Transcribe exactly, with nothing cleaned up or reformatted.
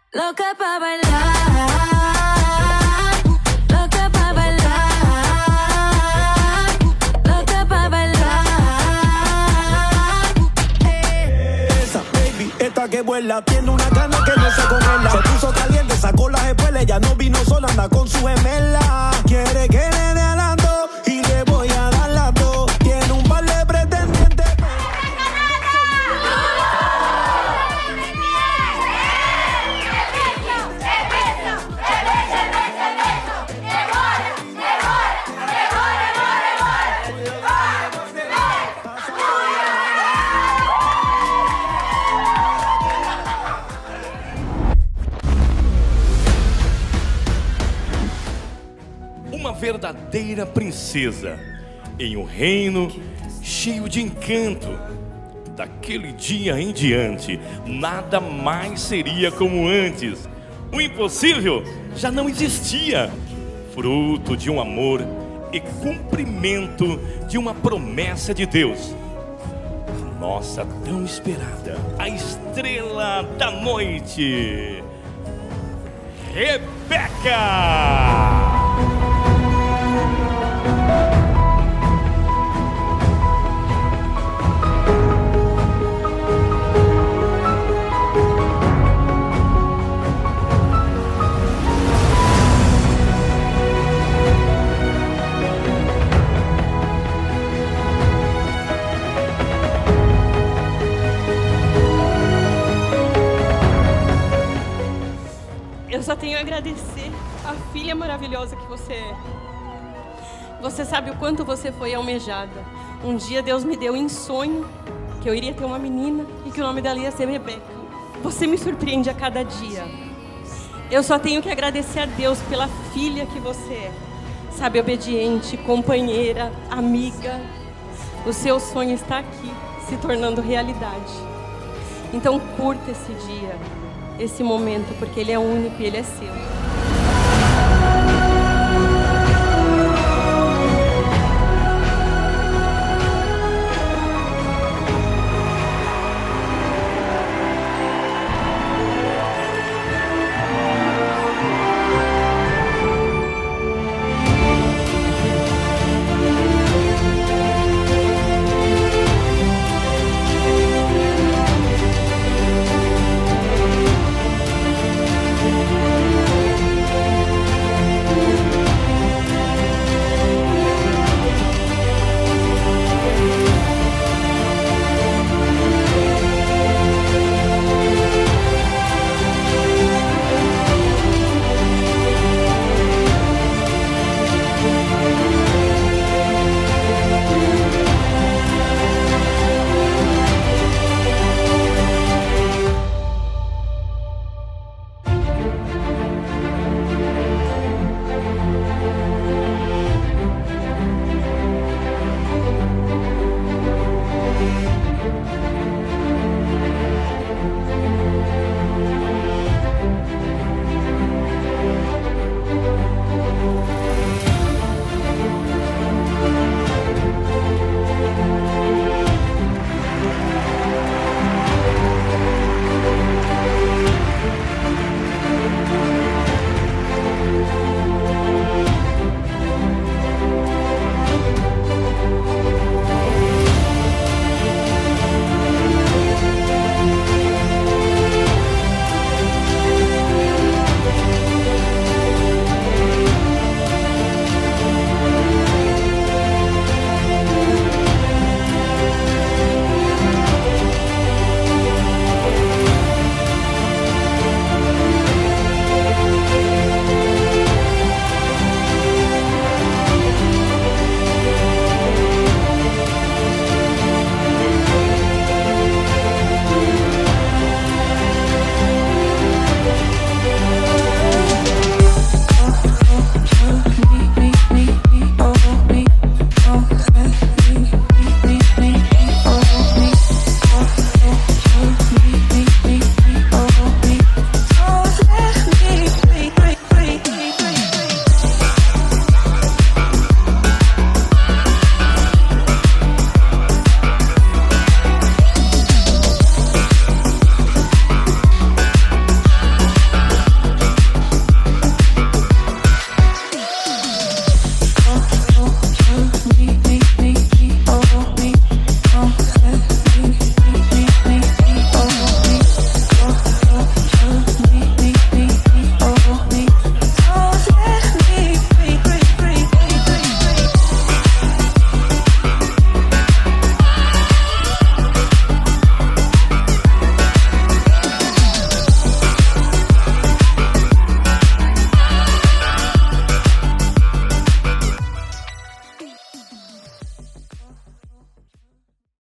Louca pra bailar, louca pra bailar, louca pra bailar. Esa baby, esta que vuela, tiene una gana que no se congela. Se puso caliente, sacó las espuelas, ya no vino sola, anda con su gemela. Quiere que le dé alando y le voy a dar las dos. Tiene un par de pretendientes. Uma verdadeira princesa em um reino cheio de encanto. Daquele dia em diante, nada mais seria como antes. O impossível já não existia. Fruto de um amor e cumprimento de uma promessa de Deus. Nossa tão esperada, a estrela da noite, Rebeca! Eu só tenho a agradecer a filha maravilhosa que você é. Você sabe o quanto você foi almejada. Um dia Deus me deu em sonho que eu iria ter uma menina e que o nome dela ia ser Rebeca. Você me surpreende a cada dia. Eu só tenho que agradecer a Deus pela filha que você é. Sabe, obediente, companheira, amiga. O seu sonho está aqui, se tornando realidade. Então curta esse dia, esse momento, porque ele é único e ele é seu.